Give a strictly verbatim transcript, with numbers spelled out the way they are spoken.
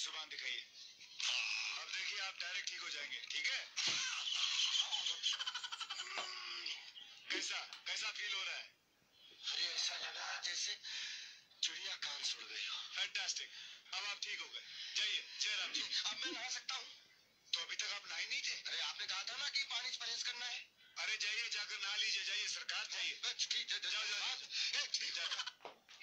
जुबान दिखाइए। अब देखिए आप डायरेक्ट ठीक हो जाएंगे, ठीक है? कैसा कैसा फील हो रहा है? अरे ऐसा लग रहा है जैसे चिड़िया कान सुड़ गई हो। फैंटास्टिक, अब आप ठीक हो गए। जाइए जयराम जी। अब मैं नहा सकता हूँ? तो अभी तक आप नहाए नहीं थे? अरे आपने कहा था ना कि पानी से परहेज करना है। अरे जाइए जाकर नहा लीजिए, जाइए सरकार जाइए। जाओ जाओ।